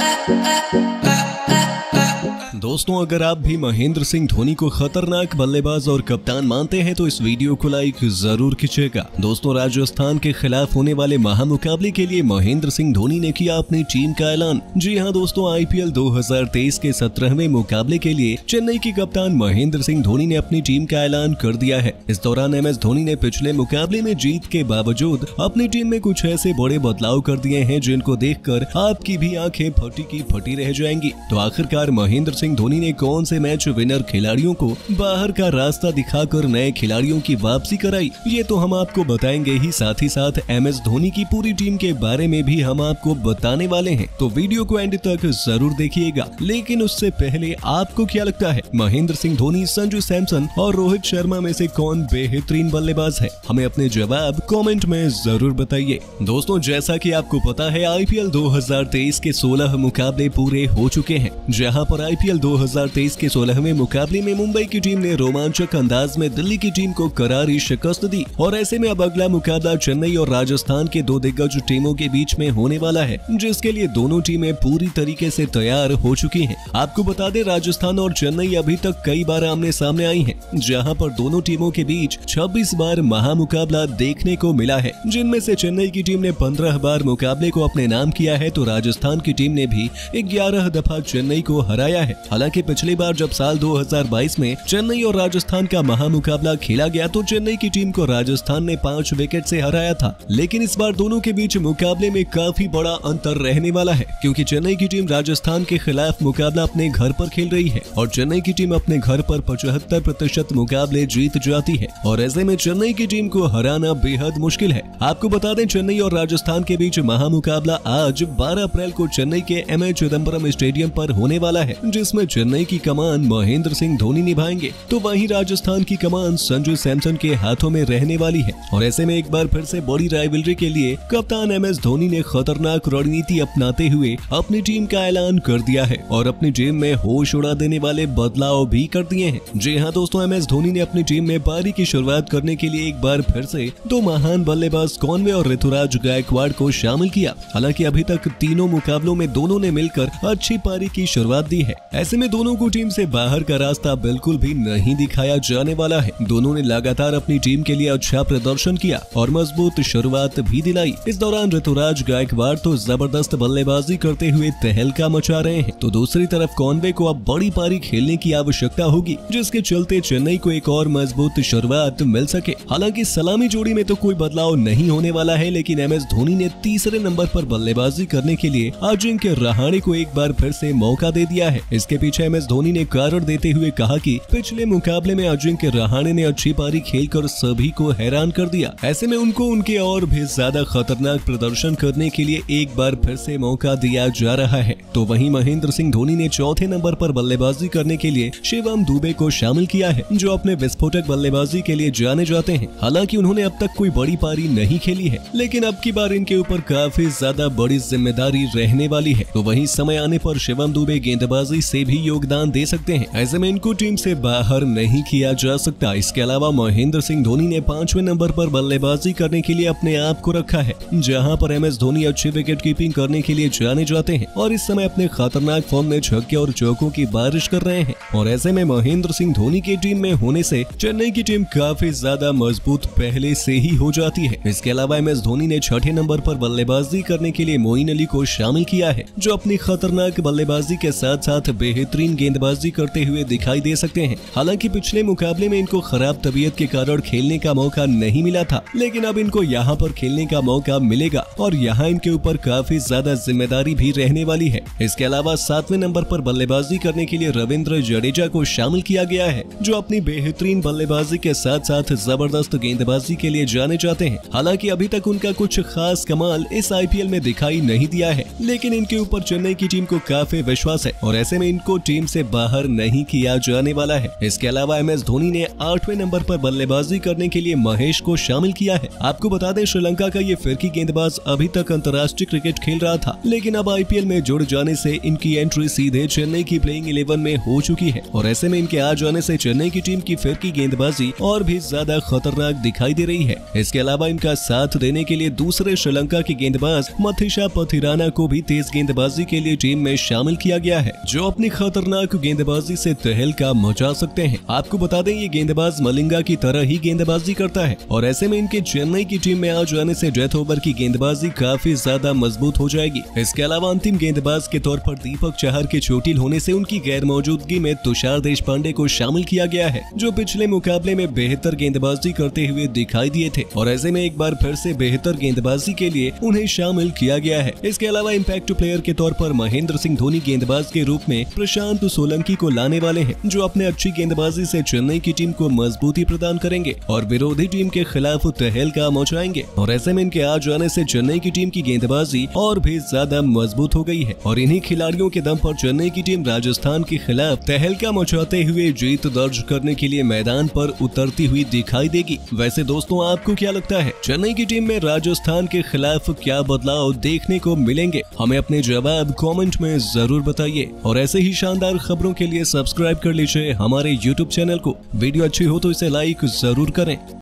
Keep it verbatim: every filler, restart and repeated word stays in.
दोस्तों, अगर आप भी महेंद्र सिंह धोनी को खतरनाक बल्लेबाज और कप्तान मानते हैं तो इस वीडियो को लाइक जरूर कीजिएगा। दोस्तों, राजस्थान के खिलाफ होने वाले महामुकाबले के लिए महेंद्र सिंह धोनी ने किया अपनी टीम का ऐलान। जी हां दोस्तों, आईपीएल दो हज़ार तेईस के सत्रहवें मुकाबले के लिए चेन्नई के कप्तान महेंद्र सिंह धोनी ने अपनी टीम का ऐलान कर दिया है। इस दौरान एम एस धोनी ने पिछले मुकाबले में जीत के बावजूद अपनी टीम में कुछ ऐसे बड़े बदलाव कर दिए हैं जिनको देखकर आपकी भी आंखें फटी की फटी रह जाएंगी। तो आखिरकार महेंद्र सिंह धोनी ने कौन से मैच विनर खिलाड़ियों को बाहर का रास्ता दिखाकर नए खिलाड़ियों की वापसी कराई, ये तो हम आपको बताएंगे ही। साथ ही साथ एम एस धोनी की पूरी टीम के बारे में भी हम आपको बताने वाले हैं, तो वीडियो को एंड तक जरूर देखिएगा। लेकिन उससे पहले आपको क्या लगता है, महेंद्र सिंह धोनी, संजू सैमसन और रोहित शर्मा में से कौन बेहतरीन बल्लेबाज है? हमें अपने जवाब कमेंट में जरूर बताइए। दोस्तों, जैसा कि आपको पता है, आईपीएल दो हज़ार तेईस के सोलह मुकाबले पूरे हो चुके हैं, जहां पर आईपीएल दो हज़ार तेईस के सोलहवें मुकाबले में मुंबई की टीम ने रोमांचक अंदाज में दिल्ली की टीम को करारी शिकस्त दी। और ऐसे में अब अगला मुकाबला चेन्नई और राजस्थान के दो दिग्गज टीमों के बीच में होने वाला है, जिसके लिए दोनों टीमें पूरी तरीके से तैयार हो चुकी हैं। आपको बता दें, राजस्थान और चेन्नई अभी तक कई बार आमने सामने आई हैं, जहां पर दोनों टीमों के बीच छब्बीस बार महामुकाबला देखने को मिला है, जिनमें से चेन्नई की टीम ने पंद्रह बार मुकाबले को अपने नाम किया है, तो राजस्थान की टीम ने भी ग्यारह दफा चेन्नई को हराया है। हालांकि पिछली बार जब साल दो हज़ार बाईस में चेन्नई और राजस्थान का महामुकाबला खेला गया तो चेन्नई की टीम को राजस्थान ने पांच विकेट से हराया था। लेकिन इस बार दोनों के बीच मुकाबले में काफी बड़ा अंतर रहने वाला है, क्योंकि चेन्नई की टीम राजस्थान के खिलाफ मुकाबला अपने घर पर खेल रही है और चेन्नई की टीम अपने घर पर पचहत्तर प्रतिशत मुकाबले जीत जाती है, और ऐसे में चेन्नई की टीम को हराना बेहद मुश्किल है। आपको बता दें, चेन्नई और राजस्थान के बीच महामुकाबला आज बारह अप्रैल को चेन्नई के एम ए चिदम्बरम स्टेडियम पर होने वाला है, जिसमें चेन्नई की कमान महेंद्र सिंह धोनी निभाएंगे, तो वहीं राजस्थान की कमान संजू सैमसन के हाथों में रहने वाली है। और ऐसे में एक बार फिर से बड़ी राइवलरी के लिए कप्तान एम एस धोनी ने खतरनाक रणनीति अपनाते हुए अपनी टीम का ऐलान कर दिया है और अपनी टीम में होश उड़ा देने वाले बदलाव भी कर दिए हैं। जी हाँ दोस्तों, एम एस धोनी ने अपनी टीम में पारी की शुरुआत करने के लिए एक बार फिर से दो महान बल्लेबाज कॉनवे और ऋतुराज गायकवाड़ को शामिल किया। हालांकि अभी तक तीनों मुकाबलों में दोनों ने मिलकर अच्छी पारी की शुरुआत दी है। ऐसे में दोनों को टीम से बाहर का रास्ता बिल्कुल भी नहीं दिखाया जाने वाला है। दोनों ने लगातार अपनी टीम के लिए अच्छा प्रदर्शन किया और मजबूत शुरुआत भी दिलाई। इस दौरान ऋतुराज गायकवाड़ तो जबरदस्त बल्लेबाजी करते हुए तहलका मचा रहे हैं, तो दूसरी तरफ कॉनवे को अब बड़ी पारी खेलने की आवश्यकता होगी, जिसके चलते चेन्नई को एक और मजबूत शुरुआत मिल सके। हालांकि सलामी जोड़ी में तो कोई बदलाव नहीं होने वाला है, लेकिन एम एस धोनी ने तीसरे नंबर पर बल्लेबाजी करने के लिए अजिंक्य रहाणे को एक बार फिर से मौका दे दिया है। इसके पीछे एम एस धोनी ने कारण देते हुए कहा कि पिछले मुकाबले में अजिंक्य रहाणे ने अच्छी पारी खेलकर सभी को हैरान कर दिया। ऐसे में उनको उनके और भी ज्यादा खतरनाक प्रदर्शन करने के लिए एक बार फिर से मौका दिया जा रहा है। तो वहीं महेंद्र सिंह धोनी ने चौथे नंबर पर बल्लेबाजी करने के लिए शिवम दुबे को शामिल किया है, जो अपने विस्फोटक बल्लेबाजी के लिए जाने जाते हैं। हालांकि उन्होंने अब तक कोई बड़ी पारी नहीं खेली है, लेकिन अब की बार इनके ऊपर काफी ज्यादा बड़ी जिम्मेदारी रहने वाली है। तो वहीं समय आने पर शिवम दुबे गेंदबाजी से भी योगदान दे सकते हैं। ऐसे में इनको टीम से बाहर नहीं किया जा सकता। इसके अलावा महेंद्र सिंह धोनी ने पांचवें नंबर पर बल्लेबाजी करने के लिए अपने आप को रखा है, जहां पर एम एस धोनी अच्छी विकेट कीपिंग करने के लिए जाने जाते हैं और इस समय अपने खतरनाक फॉर्म में छक्के और चौकों की बारिश कर रहे हैं। और ऐसे में महेंद्र सिंह धोनी की टीम में होने से चेन्नई की टीम काफी ज्यादा मजबूत पहले से ही हो जाती है। इसके अलावा एम एस धोनी ने छठे नंबर पर बल्लेबाजी करने के लिए मोइन अली को शामिल किया है, जो अपनी खतरनाक बल्लेबाजी के साथ साथ बेहतरीन गेंदबाजी करते हुए दिखाई दे सकते हैं। हालांकि पिछले मुकाबले में इनको खराब तबीयत के कारण खेलने का मौका नहीं मिला था, लेकिन अब इनको यहाँ पर खेलने का मौका मिलेगा और यहाँ इनके ऊपर काफी ज्यादा जिम्मेदारी भी रहने वाली है। इसके अलावा सातवें नंबर पर बल्लेबाजी करने के लिए रविंद्र जडेजा को शामिल किया गया है, जो अपनी बेहतरीन बल्लेबाजी के साथ साथ जबरदस्त गेंदबाजी के लिए जाने जाते हैं। हालांकि अभी तक उनका कुछ खास कमाल इस आईपीएल में दिखाई नहीं दिया है, लेकिन इनके ऊपर चेन्नई की टीम को काफी विश्वास है और ऐसे में इनको टीम से बाहर नहीं किया जाने वाला है। इसके अलावा एम एस धोनी ने आठवें नंबर पर बल्लेबाजी करने के लिए महेश को शामिल किया है। आपको बता दें, श्रीलंका का ये फिरकी गेंदबाज अभी तक अंतर्राष्ट्रीय क्रिकेट खेल रहा था, लेकिन अब आईपीएल में जुड़ जाने से इनकी एंट्री सीधे चेन्नई की प्लेइंग इलेवन में हो चुकी है और ऐसे में इनके आ जाने से चेन्नई की टीम की फिरकी गेंदबाजी और भी ज्यादा खतरनाक दिखाई दे रही है। इसके अलावा इनका साथ देने के लिए दूसरे श्रीलंका के गेंदबाज मथीशा पथिराना को भी तेज गेंदबाजी के लिए टीम में शामिल किया गया है, जो अपनी खतरनाक गेंदबाजी से तहलका मचा सकते हैं। आपको बता दें ये गेंदबाज मलिंगा की तरह ही गेंदबाजी करता है और ऐसे में इनके चेन्नई की टीम में आ जाने से डेथ ओवर की गेंदबाजी काफी ज्यादा मजबूत हो जाएगी। इसके अलावा अंतिम गेंदबाज के तौर पर दीपक चहर के चोटिल होने से उनकी गैर मौजूदगी में तुषार देशपांडे को शामिल किया गया है, जो पिछले मुकाबले में बेहतर गेंदबाजी करते हुए दिखाई दिए थे और ऐसे में एक बार फिर से बेहतर गेंदबाजी के लिए उन्हें शामिल किया गया है। इसके अलावा इम्पैक्ट प्लेयर के तौर पर महेंद्र सिंह धोनी गेंदबाज के रूप में प्रशांत सोलंकी को लाने वाले हैं, जो अपने अच्छी गेंदबाजी से चेन्नई की टीम को मजबूती प्रदान करेंगे और विरोधी टीम के खिलाफ तहलका मचाएंगे और ऐसे में इनके आ जाने से चेन्नई की टीम की गेंदबाजी और भी ज्यादा मजबूत हो गई है और इन्हीं खिलाड़ियों के दम पर चेन्नई की टीम राजस्थान के खिलाफ तहलका मचाते हुए जीत दर्ज करने के लिए मैदान पर उतरती हुई दिखाई देगी। वैसे दोस्तों आपको क्या लगता है, चेन्नई की टीम में राजस्थान के खिलाफ क्या बदलाव देखने को मिलेंगे? हमें अपने जवाब कमेंट में जरूर बताइए और ऐसे ही शानदार खबरों के लिए सब्सक्राइब कर लीजिए हमारे यूट्यूब चैनल को। वीडियो अच्छी हो तो इसे लाइक जरूर करें।